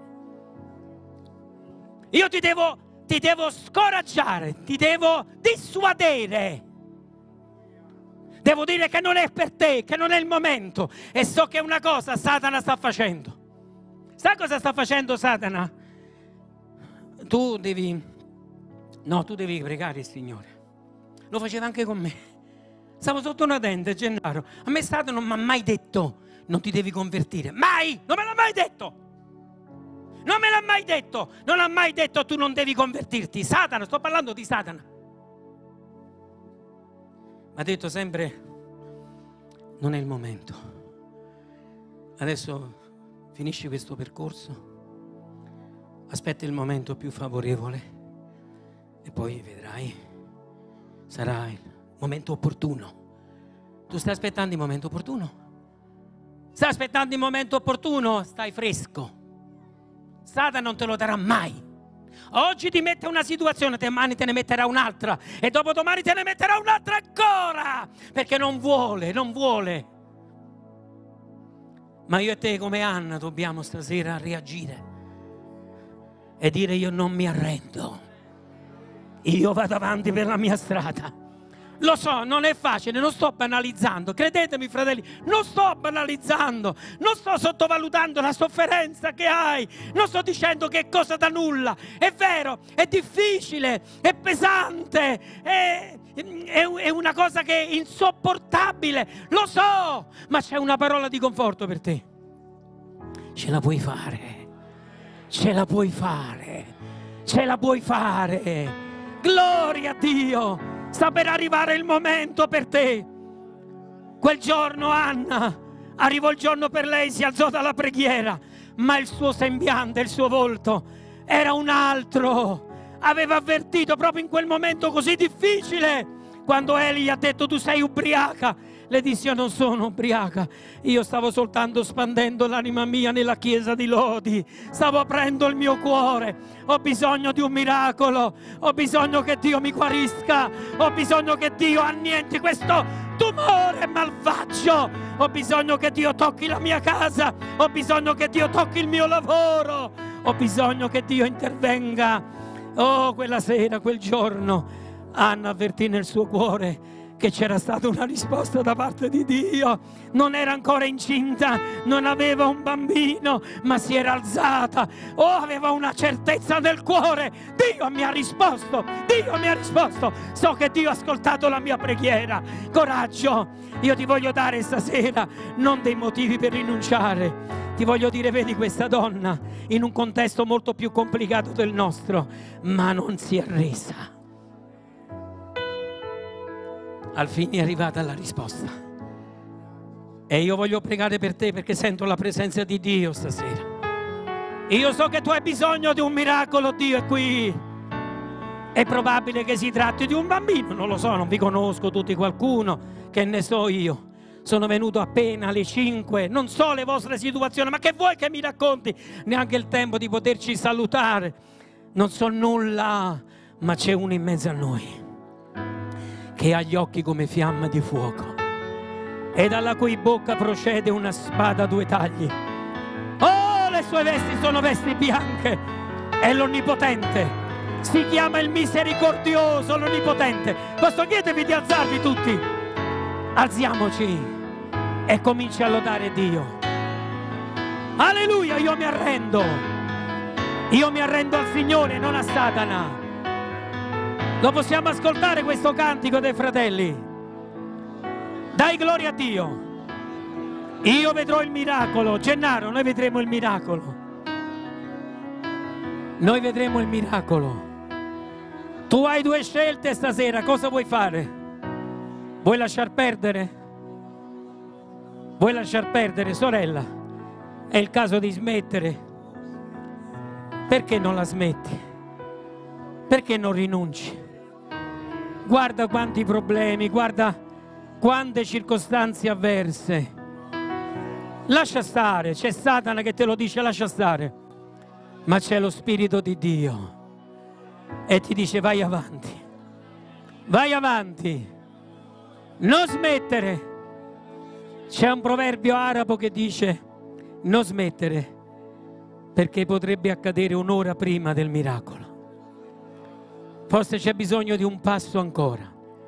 Io ti devo scoraggiare, ti devo dissuadere. Devo dire che non è per te, che non è il momento. E so che una cosa Satana sta facendo. Sai cosa sta facendo Satana? Tu devi pregare il Signore. Lo faceva anche con me. Stavo sotto una tenda, Gennaro. A me Satana non mi ha mai detto: non ti devi convertire. Mai! Non me l'ha mai detto! Non me l'ha mai detto! Non ha mai detto: tu non devi convertirti. Satana, sto parlando di Satana. Mi ha detto sempre: non è il momento. Adesso finisci questo percorso, aspetta il momento più favorevole e poi vedrai, sarà il momento opportuno. Tu stai aspettando il momento opportuno? Stai aspettando il momento opportuno? Stai fresco. Satana non te lo darà mai. Oggi ti mette una situazione, domani te ne metterà un'altra e dopodomani te ne metterà un'altra ancora, perché non vuole. Ma io e te come Anna dobbiamo stasera reagire e dire: io non mi arrendo, io vado avanti per la mia strada. Lo so, non è facile, non sto banalizzando, credetemi fratelli, non sto banalizzando, non sto sottovalutando la sofferenza che hai, non sto dicendo che è cosa da nulla, è vero, è difficile, è pesante, è una cosa che è insopportabile, lo so, ma c'è una parola di conforto per te. Ce la puoi fare, ce la puoi fare, ce la puoi fare. Gloria a Dio! Sta per arrivare il momento per te. Quel giorno Anna, arrivò il giorno per lei, si alzò dalla preghiera, ma il suo sembiante, il suo volto era un altro. Aveva avvertito proprio in quel momento così difficile, quando Eli gli ha detto: tu sei ubriaca. Le disse: io non sono ubriaca, io stavo soltanto spandendo l'anima mia nella chiesa di Lodi, stavo aprendo il mio cuore, ho bisogno di un miracolo, ho bisogno che Dio mi guarisca, ho bisogno che Dio annienti questo tumore malvagio, ho bisogno che Dio tocchi la mia casa, ho bisogno che Dio tocchi il mio lavoro, ho bisogno che Dio intervenga. Oh, quella sera, quel giorno, Anna avvertì nel suo cuore che c'era stata una risposta da parte di Dio. Non era ancora incinta, non aveva un bambino, ma si era alzata. Oh, aveva una certezza nel cuore: Dio mi ha risposto, Dio mi ha risposto. So che Dio ha ascoltato la mia preghiera. Coraggio, io ti voglio dare stasera non dei motivi per rinunciare. Ti voglio dire, vedi questa donna in un contesto molto più complicato del nostro, ma non si è arresa. Al fine è arrivata la risposta. E io voglio pregare per te, perché sento la presenza di Dio stasera. Io so che tu hai bisogno di un miracolo. Dio è qui. È probabile che si tratti di un bambino, non lo so, non vi conosco tutti, qualcuno, che ne so io. Sono venuto appena alle 5, non so le vostre situazioni, ma che vuoi che mi racconti? Neanche il tempo di poterci salutare. Non so nulla, ma c'è uno in mezzo a noi che ha gli occhi come fiamma di fuoco e dalla cui bocca procede una spada a due tagli. Oh, le sue vesti sono vesti bianche. È l'Onnipotente, si chiama il Misericordioso, l'Onnipotente. Posso chiedervi di alzarvi tutti? Alziamoci e cominci a lodare Dio. Alleluia, io mi arrendo al Signore, non a Satana. Lo possiamo ascoltare questo cantico dei fratelli? Dai gloria a Dio. Io vedrò il miracolo. Gennaro, noi vedremo il miracolo. Noi vedremo il miracolo. Tu hai due scelte stasera. Cosa vuoi fare? Vuoi lasciar perdere? Vuoi lasciar perdere, sorella? È il caso di smettere. Perché non la smetti? Perché non rinunci? Guarda quanti problemi, guarda quante circostanze avverse. Lascia stare, c'è Satana che te lo dice lascia stare, ma c'è lo Spirito di Dio e ti dice vai avanti, non smettere. C'è un proverbio arabo che dice non smettere, perché potrebbe accadere un'ora prima del miracolo. Forse c'è bisogno di un passo ancora.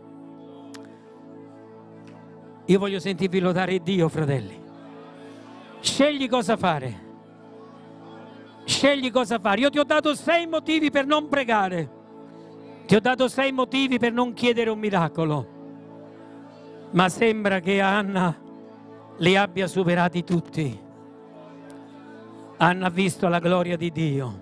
Io voglio sentirvi lodare Dio, fratelli. Scegli cosa fare. Scegli cosa fare. Io ti ho dato 6 motivi per non pregare. Ti ho dato 6 motivi per non chiedere un miracolo. Ma sembra che Anna li abbia superati tutti. Anna ha visto la gloria di Dio.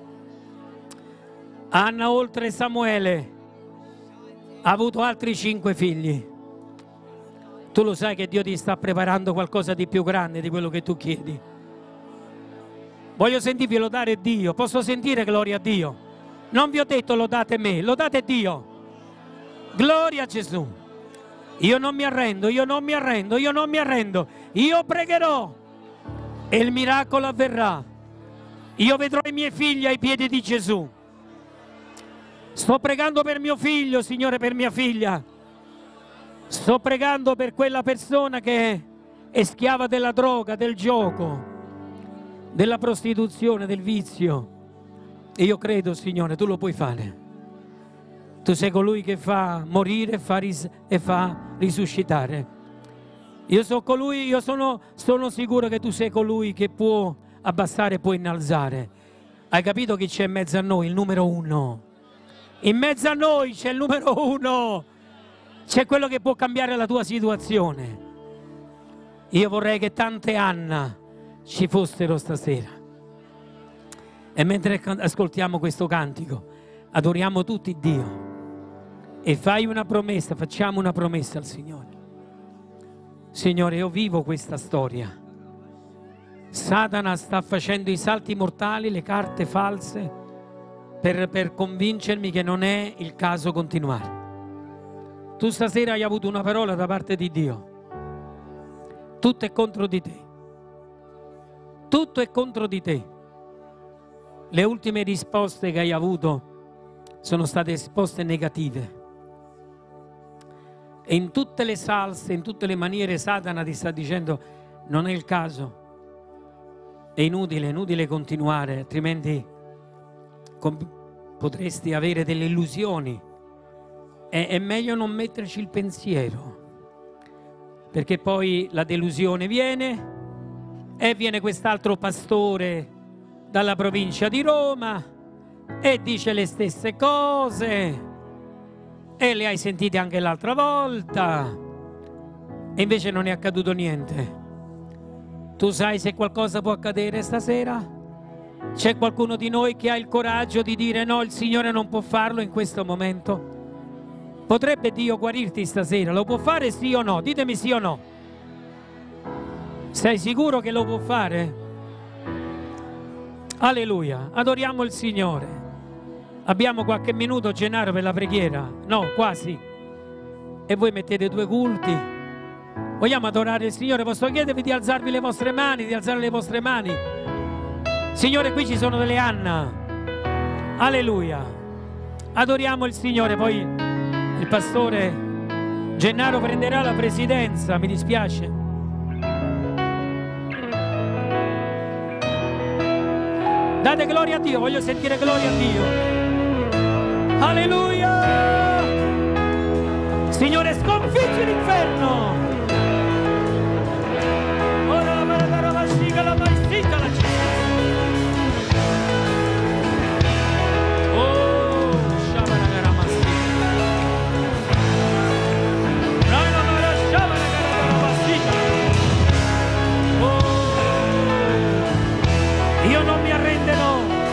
Anna, oltre Samuele, ha avuto altri 5 figli. Tu lo sai che Dio ti sta preparando qualcosa di più grande di quello che tu chiedi. Voglio sentirvi lodare Dio. Posso sentire gloria a Dio? Non vi ho detto lodate me, lodate Dio. Gloria a Gesù. Io non mi arrendo, io non mi arrendo, io non mi arrendo. Io pregherò e il miracolo avverrà. Io vedrò i miei figli ai piedi di Gesù. Sto pregando per mio figlio, Signore, per mia figlia. Sto pregando per quella persona che è schiava della droga, del gioco, della prostituzione, del vizio. E io credo, Signore, tu lo puoi fare. Tu sei colui che fa morire e fa risuscitare. Io sono sicuro che tu sei colui che può abbassare e può innalzare. Hai capito chi c'è in mezzo a noi? Il numero 1. In mezzo a noi c'è il numero 1. C'è quello che può cambiare la tua situazione. Io vorrei che tante Anna ci fossero stasera. E mentre ascoltiamo questo cantico, adoriamo tutti Dio. e fai una promessa, facciamo una promessa al Signore. Signore, io vivo questa storia. Satana sta facendo i salti mortali, le carte false, per convincermi che non è il caso continuare. Tu stasera hai avuto una parola da parte di Dio. Tutto è contro di te. Tutto è contro di te. Le ultime risposte che hai avuto sono state risposte negative. E in tutte le salse, in tutte le maniere, Satana ti sta dicendo: non è il caso. È inutile continuare, altrimenti potresti avere delle illusioni. È meglio non metterci il pensiero, perché poi la delusione viene e viene quest'altro pastore dalla provincia di Roma e dice le stesse cose e le hai sentite anche l'altra volta e invece non è accaduto niente. Tu sai se qualcosa può accadere stasera? C'è qualcuno di noi che ha il coraggio di dire no, il Signore non può farlo in questo momento? Potrebbe Dio guarirti stasera? Lo può fare sì o no? Ditemi sì o no. Sei sicuro che lo può fare? Alleluia, adoriamo il Signore. Abbiamo qualche minuto, Gennaro, per la preghiera? No, quasi. E voi mettete 2 culti. Vogliamo adorare il Signore? Posso chiedervi di alzarvi le vostre mani, di alzare le vostre mani? Signore, qui ci sono delle Anna. Alleluia. Adoriamo il Signore. Poi il pastore Gennaro prenderà la presidenza, mi dispiace. Date gloria a Dio, voglio sentire gloria a Dio. Alleluia! Signore, sconfiggi l'inferno! Ora la maratara vascica, la maestica, la città. Oh, sciamanagara massita. Noi la mara sciamanagara massita. Oh, io non mi arrenderò.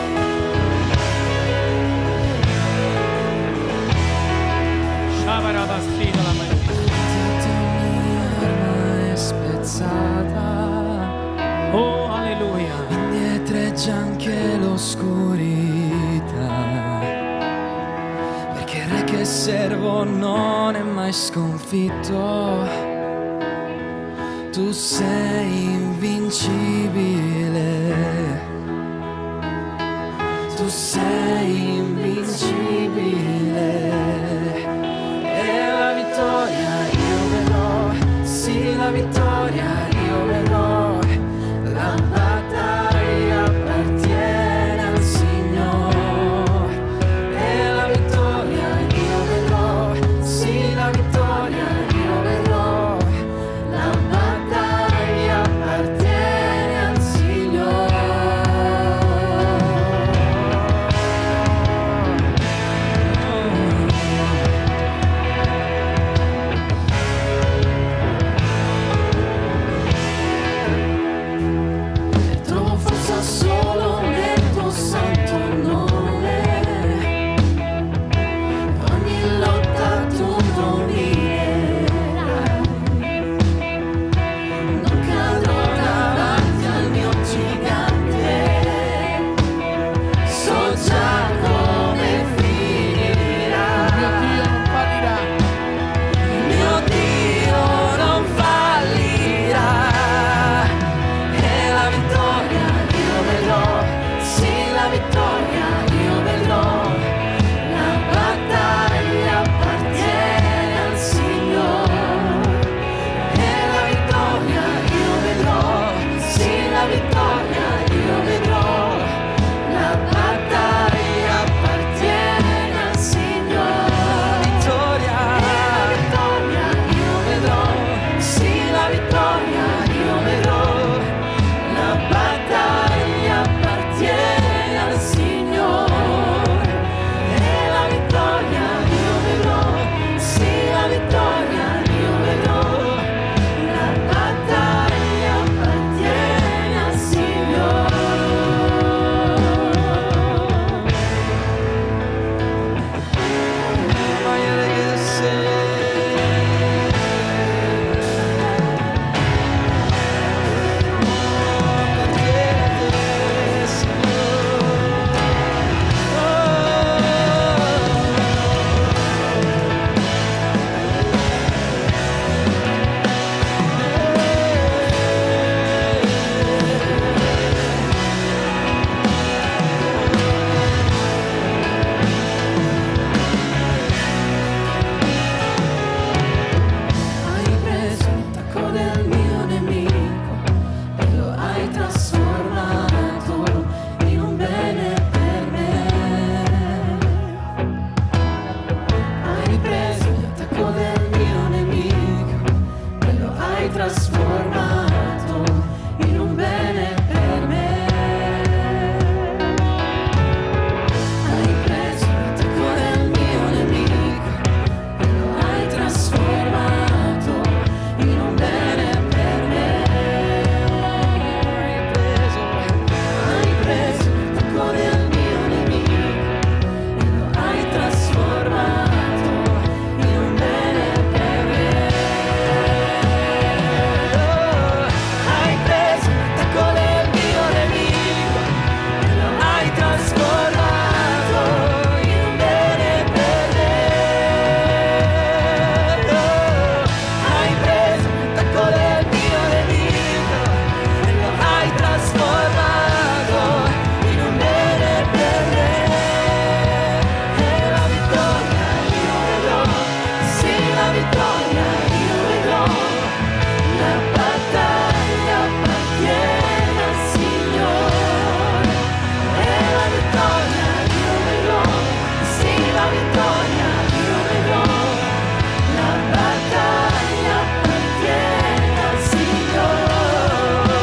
Sciamara massita la maestica. Oh, alleluia. Indietreggia anche l'oscurità, perché il re che servo non è mai sconfitto. Tu sei invincibile. Tu sei invincibile. E la vittoria io vedrò, sì, la vittoria io vedrò. La battaglia appartiene al Signore. E la vittoria io vedrò, sì, la vittoria io vedrò. La battaglia appartiene al Signore. trasformato in un bene per me. Hai preso l'attacco del mio nemico e lo hai trasformato in un bene per me. Hai preso l'attacco del mio nemico e lo hai trasformato in un bene per me. Hai preso l'attacco del mio nemico e lo hai trasformato in un bene per me. Hai preso l'attacco del mio nemico e lo hai trasformato in un bene per me. E la vittoria io vedrò, sì la vittoria io vedrò. La battaglia appartiene al Signore. E la vittoria io vedrò, sì la vittoria io vedrò. La battaglia appartiene al Signore.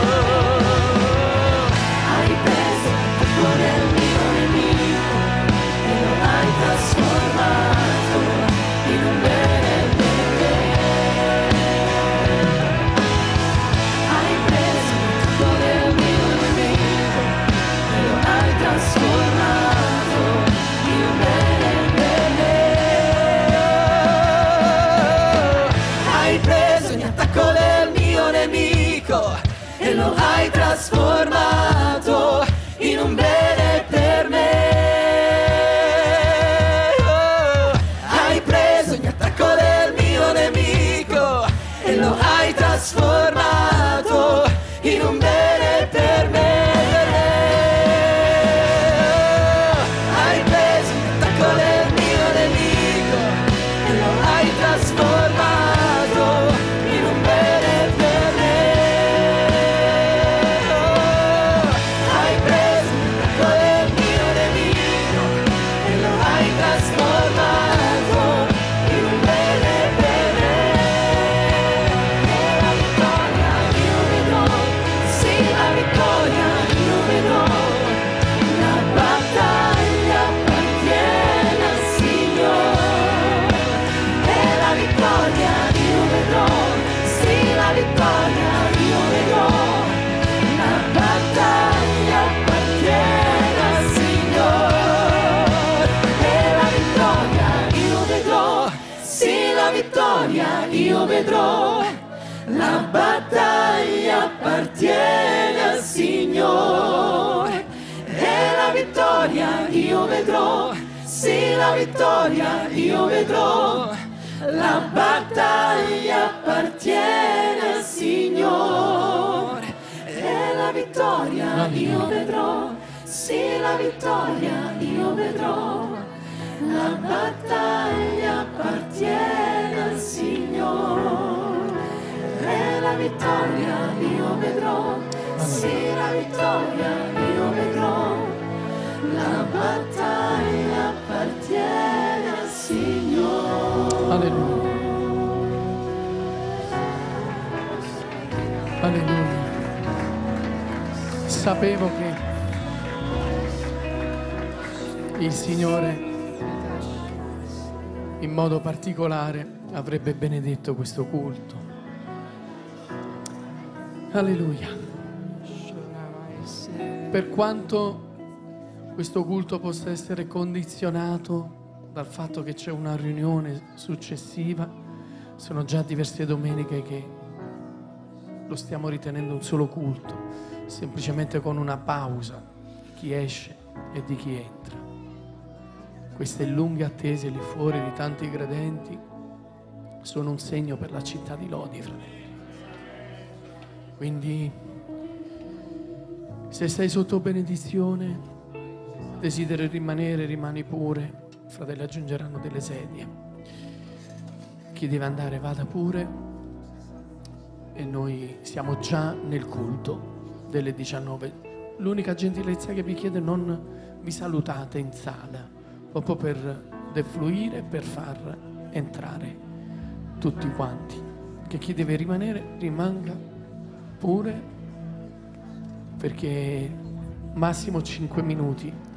Hai preso l'attacco del mio nemico e lo hai trasformato in un bene per me. Hai preso l'attacco del mio nemico e lo hai trasformato in un bene per me. Hai preso ogni attacco del mio nemico e lo hai trasformato in un bene per me. Hai preso ogni attacco del mio nemico e lo hai trasformato in un bene per me. Hai preso l'attacco del mio nemico e lo hai trasformato in un bene per me. Hai preso l'attacco del mio nemico e lo hai trasformato in un bene per me. E la vittoria io vedrò, sì la vittoria io vedrò. La battaglia appartiene al Signore. E la vittoria io vedrò, sì la vittoria io vedrò. La battaglia appartiene al Signore. E la vittoria io vedrò, sì la vittoria io vedrò. La battaglia appartiene al Signore. E la vittoria io vedrò, sì la vittoria io vedrò. La battaglia appartiene al Signore. E la vittoria io vedrò, sì la vittoria io vedrò. La battaglia appartiene al Signore. E la vittoria io vedrò, sì la vittoria io vedrò. La battaglia appartiene al Signore. Alleluia. Alleluia. Sapevo che il Signore in modo particolare avrebbe benedetto questo culto. Alleluia. Per quanto questo culto possa essere condizionato dal fatto che c'è una riunione successiva, sono già diverse domeniche che lo stiamo ritenendo un solo culto, semplicemente con una pausa, chi esce e di chi entra. Queste lunghe attese lì fuori di tanti credenti sono un segno per la città di Lodi, fratelli. Quindi, se sei sotto benedizione, desideri rimanere, rimani pure. Fratelli aggiungeranno delle sedie. Chi deve andare vada pure. E noi siamo già nel culto delle 19. L'unica gentilezza che vi chiedo è non vi salutate in sala, proprio per defluire, per far entrare tutti quanti. che chi deve rimanere rimanga pure, perché massimo 5 minuti